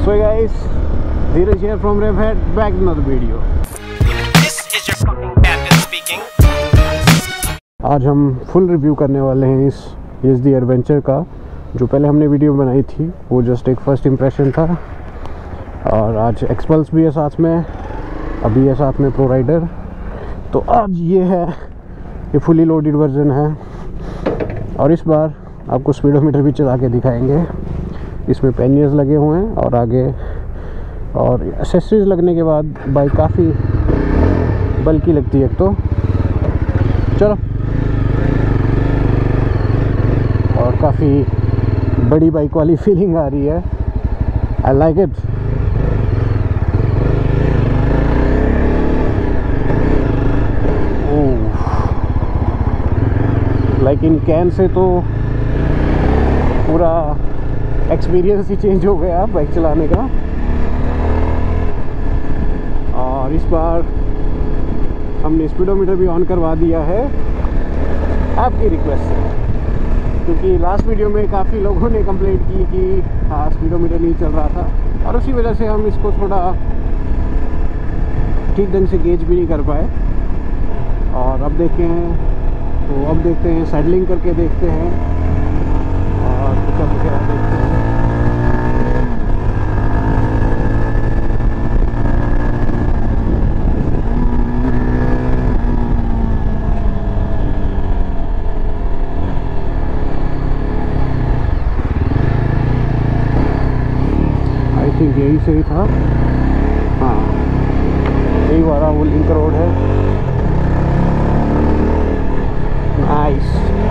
So guys, Dheeraj here from Revhead, back with another video. This is your fucking captain speaking. आज हम full review करने वाले हैं इस YZD एडवेंचर का। जो पहले हमने वीडियो बनाई थी वो जस्ट एक फर्स्ट इम्प्रेशन था, और आज एक्सपल्स भी है साथ में, अभी है साथ में प्रो राइडर। तो आज ये फुली लोडेड वर्जन है, और इस बार आपको स्पीडोमीटर भी चला के दिखाएंगे। इसमें पैनियर्स लगे हुए हैं और आगे, और एक्सेसरीज लगने के बाद बाइक काफ़ी बल्कि लगती है। तो चलो, और काफ़ी बड़ी बाइक वाली फीलिंग आ रही है। I like it. Like in can से तो पूरा एक्सपीरियंस ही चेंज हो गया बाइक चलाने का। और इस बार हमने स्पीडोमीटर भी ऑन करवा दिया है आपकी रिक्वेस्ट से, क्योंकि लास्ट वीडियो में काफ़ी लोगों ने कंप्लेंट की कि हाँ स्पीडोमीटर नहीं चल रहा था, और उसी वजह से हम इसको थोड़ा ठीक ढंग से गेज भी नहीं कर पाए। और अब देखते हैं सैडलिंग करके देखते हैं और पिकअप वगैरह देखते हैं। आई थिंक यही सही था। हाँ, यही वाला वो लिंक रोड है। नाइस।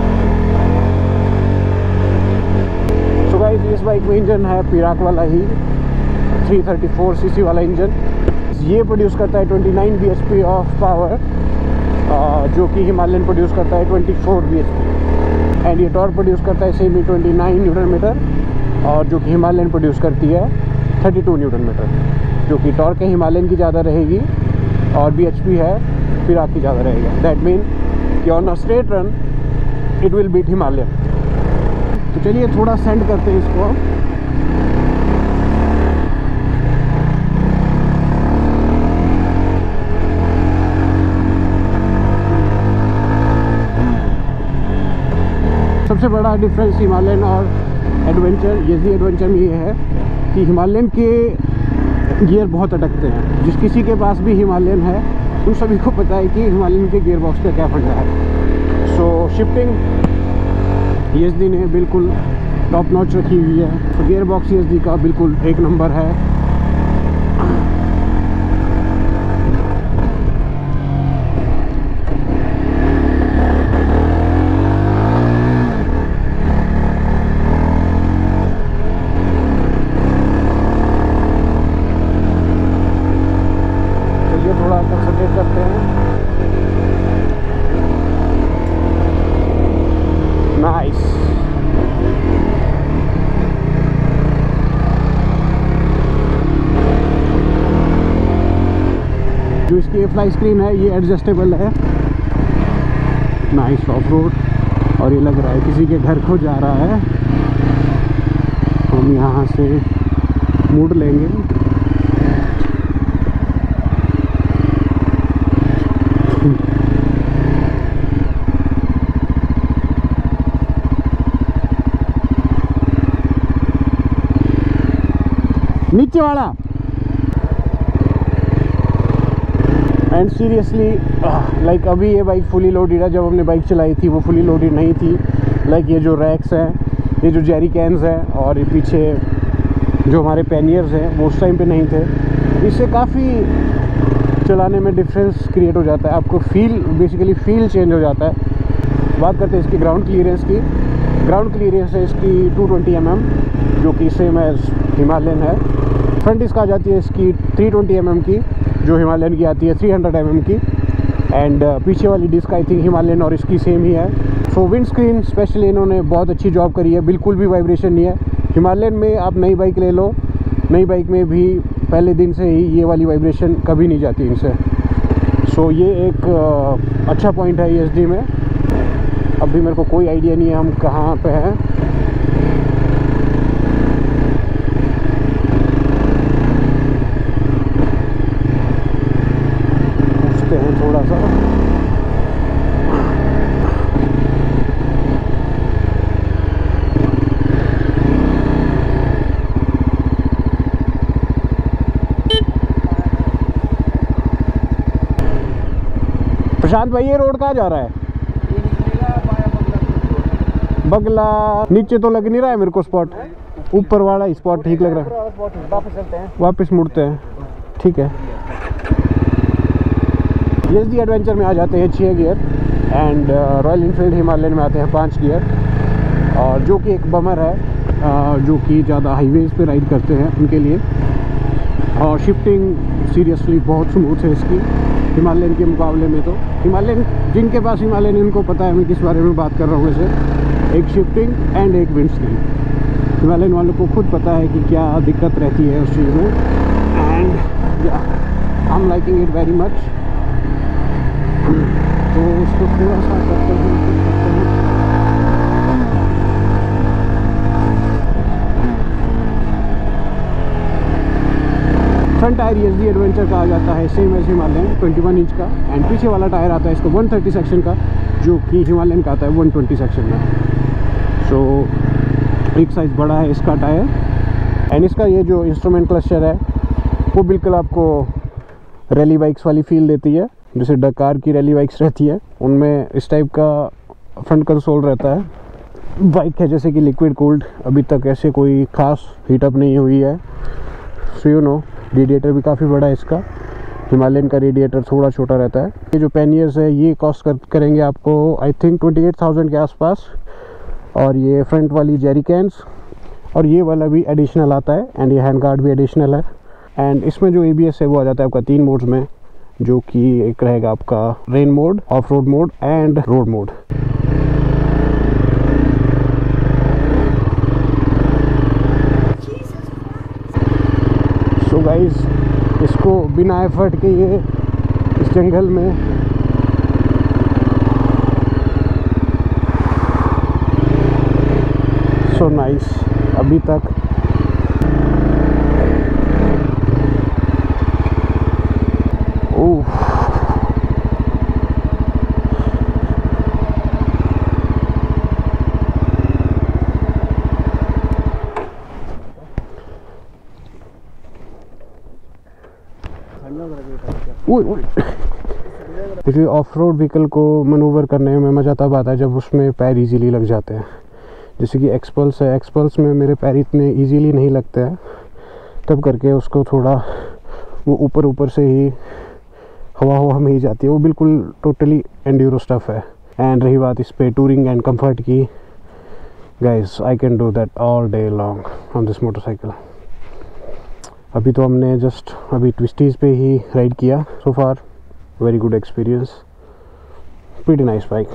सो गाइस, इस बाइक में इंजन है पिराक वाला ही 334 सीसी वाला इंजन। ये प्रोड्यूस करता है 29 bhp ऑफ पावर, जो कि हिमालयन प्रोड्यूस करता है 24 bhp। एंड ये टॉर्क प्रोड्यूस करता है सेमी 29 न्यूटन मीटर, और जो कि हिमालयन प्रोड्यूस करती है 32 न्यूटन मीटर। जो कि टॉर्क है हिमालयन की ज़्यादा रहेगी और bhp है पिराक की ज़्यादा रहेगा। दैट मीन कि on a straight run it will beat Himalayan. तो चलिए थोड़ा सेंड करते हैं इसको। सबसे बड़ा डिफरेंस हिमालयन और एडवेंचर, YZD एडवेंचर में ये है कि हिमालयन के गियर बहुत अटकते हैं। जिस किसी के पास भी हिमालयन है उन सभी को पता है कि हिमालयन के गियर बॉक्स का क्या फंडा है। सो शिफ्टिंग YZD ने बिल्कुल टॉप नॉच रखी हुई है। तो गियर बॉक्स YZD का बिल्कुल एक नंबर है। चलिए थोड़ा कंसंट्रेट करते हैं। नाइस। जो इसकी फ्लाई स्क्रीन है ये एडजस्टेबल है। नाइस ऑफ रोड, और ये लग रहा है किसी के घर को जा रहा है। हम यहाँ से मुड़ लेंगे। नीचे वाला। एंड सीरियसली लाइक अभी ये बाइक फुली लोडेड है। जब हमने बाइक चलाई थी वो फुली लोडेड नहीं थी। लाइक ये जो रैक्स हैं, ये जो जेरी कैन्स हैं, और ये पीछे जो हमारे पैनियर्स हैं वो उस टाइम पे नहीं थे। इससे काफ़ी चलाने में डिफरेंस क्रिएट हो जाता है। आपको बेसिकली फील चेंज हो जाता है। बात करते हैं इसकी ग्राउंड क्लियरेंस की। ग्राउंड क्लियरेंस है इसकी 220 mm, जो कि सेम एज हिमालयन है। फ्रंट इसका आ जाती है इसकी 320 mm की, जो हिमालयन की आती है 300 mm की। एंड पीछे वाली डिस्क आई थिंक हिमालयन और इसकी सेम ही है। सो विंड स्क्रीन स्पेशली इन्होंने बहुत अच्छी जॉब करी है, बिल्कुल भी वाइब्रेशन नहीं है। हिमालयन में आप नई बाइक ले लो, नई बाइक में भी पहले दिन से ही ये वाली वाइब्रेशन कभी नहीं जाती इनसे। सो ये एक अच्छा पॉइंट है YZD में। अभी मेरे को कोई आइडिया नहीं है हम कहाँ पे हैं। प्रशांत भाई ये रोड कहाँ जा रहा है? बगला नीचे तो लग नहीं रहा है मेरे को स्पॉट, ऊपर वाला ही स्पॉट ठीक लग रहा है। वापस चलते हैं, वापस मुड़ते हैं, ठीक है। एसडी एडवेंचर में आ जाते हैं 6 gear and Royal Enfield Himalayan में आते हैं 5 गियर, और जो कि एक बमर है जो कि ज़्यादा हाईवेज पे राइड करते हैं उनके लिए। और शिफ्टिंग सीरियसली बहुत स्मूथ है इसकी हिमालयन के मुकाबले में। तो हिमालयन, जिनके पास हिमालयन उनको पता है मैं किस बारे में बात कर रहा हूँ। वैसे एक शिफ्टिंग एंड एक विंड स्क्रीन, हिमालयन वालों को खुद पता है कि क्या दिक्कत रहती है उस चीज़ में, and I am liking it very much. तो इसको थोड़ा सा करते हैं। फ्रंट टायर एसडी एडवेंचर का आ जाता है सेम एज हिमालयन 21 इंच का, एंड पीछे वाला टायर आता है इसका 130 सेक्शन का, जो कि हिमालयन का आता है 120 सेक्शन में। सो एक साइज़ बड़ा है इसका टायर, एंड इसका ये जो इंस्ट्रूमेंट क्लस्टर है वो बिल्कुल आपको रैली बाइक्स वाली फील देती है, जैसे डकार की रैली बाइक्स रहती है उनमें इस टाइप का फ्रंट कंसोल रहता है। बाइक है जैसे कि लिक्विड कूल्ड, अभी तक ऐसे कोई ख़ास हीटअप नहीं हुई है। सो यू नो, रेडिएटर भी काफ़ी बड़ा है इसका, हिमालयन का रेडिएटर थोड़ा छोटा रहता है। ये जो पैनियर्स है ये कॉस्ट करेंगे आपको आई थिंक 28,000 के आसपास, और ये फ्रंट वाली जेरी कैन्स, और ये वाला भी एडिशनल आता है, एंड ये हैंड गार्ड भी एडिशनल है। एंड इसमें जो ABS है वो आ जाता है आपका 3 मोड्स में, जो कि एक रहेगा आपका rain mode, off road mode and road mode. So guys, इसको बिना एफर्ट के ये इस जंगल में सो नाइस अभी तक। ओह देखिए, ऑफ रोड व्हीकल को मनूवर करने में मज़ा तब आता है जब उसमें पैर इजीली लग जाते हैं। जैसे कि एक्सपल्स है, एक्सपल्स में मेरे पैर इतने इजीली नहीं लगते हैं, तब करके उसको थोड़ा वो ऊपर ऊपर से ही हवा में ही जाती है, वो बिल्कुल टोटली एंड्यूरो स्टफ़ है। एंड रही बात इस पे टूरिंग एंड कंफर्ट की, guys I can do that all day long on this motorcycle. अभी तो हमने जस्ट अभी ट्विस्टीज़ पे ही राइड किया, so far very good experience, pretty nice bike.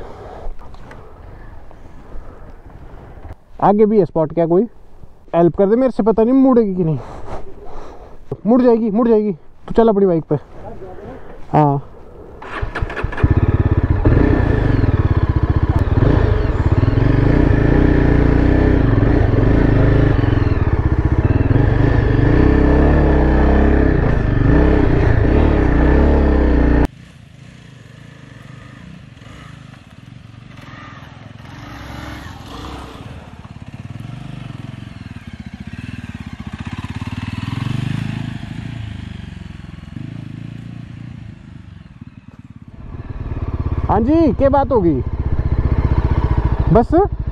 आगे भी है स्पॉट, क्या कोई हेल्प कर दे मेरे से, पता नहीं मुड़ेगी कि नहीं। मुड़ जाएगी तो चल अपनी बाइक पे। हाँ हाँ जी, क्या बात होगी? बस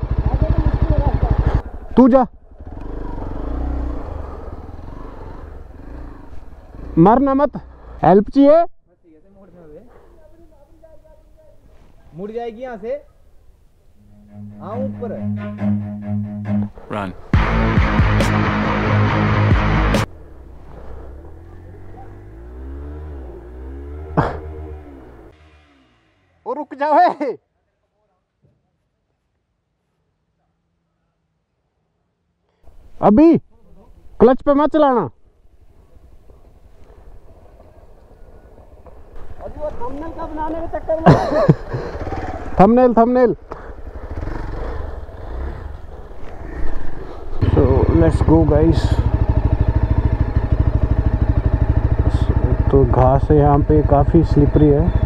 तू जा, मरना मत। हेल्प चाहिए? मुड़ जाएगी यहाँ से। हाँ ऊपर Run. ओ रुक जाओ है। अभी क्लच पे मत चलाना। अभी वो थंबनेल का बनाने के चक्कर में thumbnail. So let's go guys. तो घास है यहाँ पे, काफ़ी स्लिपरी है।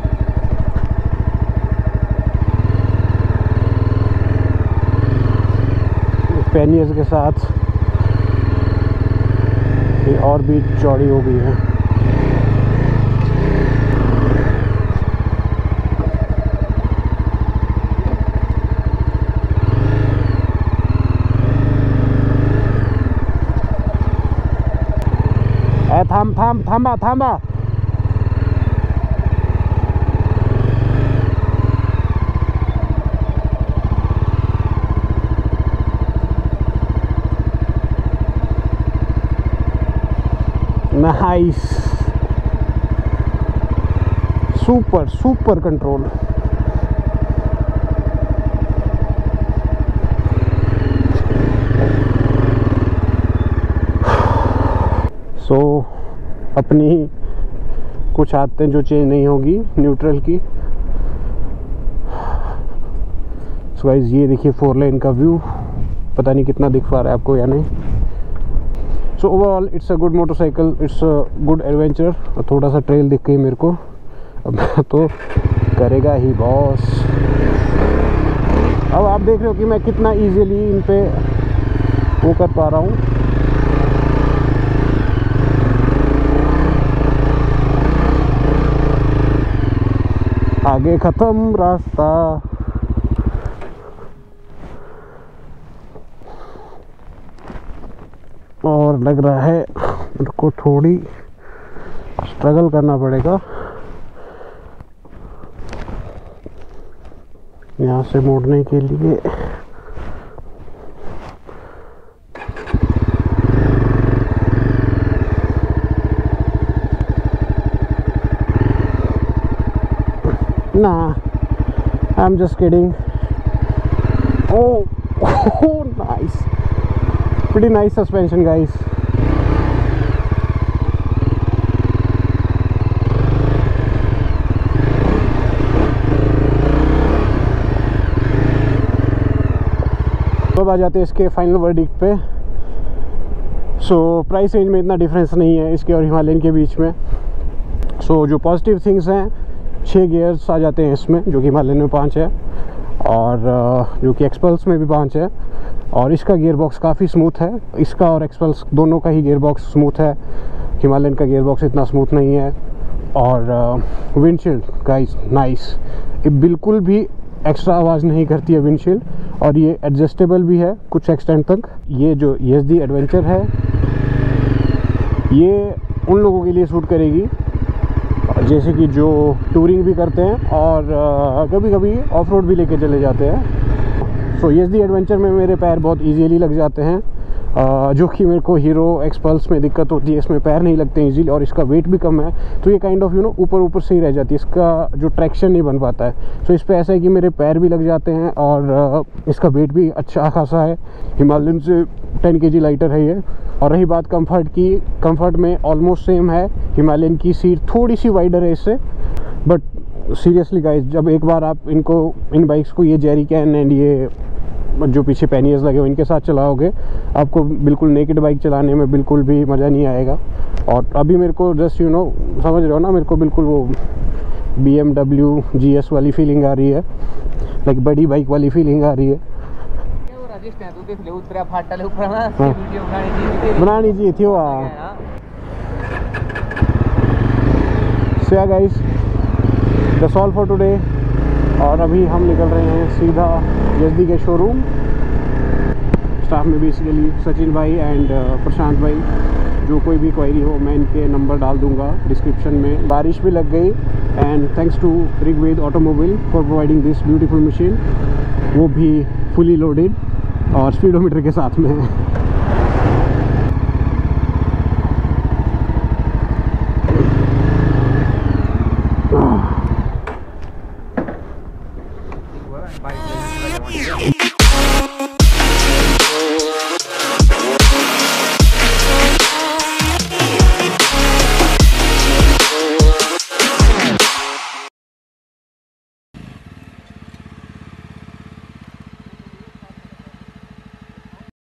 पैनियर्स के साथ ये और भी चौड़ी हो गई है। थांबा नाइस सुपर कंट्रोल सो अपनी कुछ आदतें जो चेंज नहीं होगी न्यूट्रल की। सो गाइस ये देखिए 4 लेन का व्यू, पता नहीं कितना दिख पा रहा है आपको या नहीं। So overall it's a good motorcycle, it's a good adventure. थोड़ा सा ट्रेल दिख गई मेरे को, अब तो करेगा ही बॉस। अब आप देख रहे हो कि मैं कितना इजीली इन पे वो कर पा रहा हूँ। आगे खत्म रास्ता। और लग रहा है मेरे को थोड़ी स्ट्रगल करना पड़ेगा यहाँ से मोड़ने के लिए। Nah, I'm just kidding. Oh, nice. Pretty nice suspension, guys. तो अब आ जाते हैं इसके फाइनल वर्डिक्ट पे। सो प्राइस रेंज में इतना डिफरेंस नहीं है इसके और हिमालयन के बीच में। सो जो पॉजिटिव थिंग्स हैं, 6 गियर्स आ जाते हैं इसमें, जो कि हिमालयन में 5 है, और जो कि एक्सपल्स में भी 5 है। और इसका गियर बॉक्स काफ़ी स्मूथ है, इसका और एक्सपल्स दोनों का ही गियर बॉक्स स्मूथ है। हिमालयन का गियर बॉक्स इतना स्मूथ नहीं है। और विंडशील्ड गाइस नाइस, ये बिल्कुल भी एक्स्ट्रा आवाज़ नहीं करती है विंडशील्ड, और ये एडजस्टेबल भी है कुछ एक्सटेंट तक। ये जो YSD एडवेंचर है ये उन लोगों के लिए सूट करेगी जैसे कि जो टूरिंग भी करते हैं और कभी कभी ऑफ रोड भी लेके चले जाते हैं। सो YSD एडवेंचर में मेरे पैर बहुत इजीली लग जाते हैं, जो कि मेरे को हीरो एक्सपल्स में दिक्कत होती है, इसमें पैर नहीं लगते इजीली, और इसका वेट भी कम है तो ये काइंड ऑफ ऊपर से ही रह जाती है, इसका जो ट्रैक्शन नहीं बन पाता है। सो इस पे ऐसा है कि मेरे पैर भी लग जाते हैं और इसका वेट भी अच्छा खासा है, हिमालयन से 10 kg लाइटर है ये। और रही बात कंफर्ट की, कंफर्ट में ऑलमोस्ट सेम है, हिमालयन की सीट थोड़ी सी वाइडर है इससे। बट सीरियसली गाइस, जब एक बार आप इन बाइक्स को ये जेरी कैन एंड ये जो पीछे पैनियर्स लगे हो इनके साथ चलाओगे, आपको बिल्कुल नेकेड बाइक चलाने में बिल्कुल भी मज़ा नहीं आएगा। और अभी मेरे को जस्ट समझ रहे हो ना, मेरे को बिल्कुल वो BMW GS वाली फीलिंग आ रही है, लाइक बड़ी बाइक वाली फीलिंग आ रही है। बनानी चाहिए थी वहाँ। So yeah guys, that's all for today. और अभी हम निकल रहे हैं सीधा YSD के शोरूम। स्टाफ में बेसिकली सचिन भाई एंड प्रशांत भाई, जो कोई भी क्वेरी हो मैं इनके नंबर डाल दूंगा डिस्क्रिप्शन में। बारिश भी लग गई and thanks to Rigved automobile for providing this beautiful machine, वो भी फुली लोडेड और स्पीडोमीटर के साथ में है।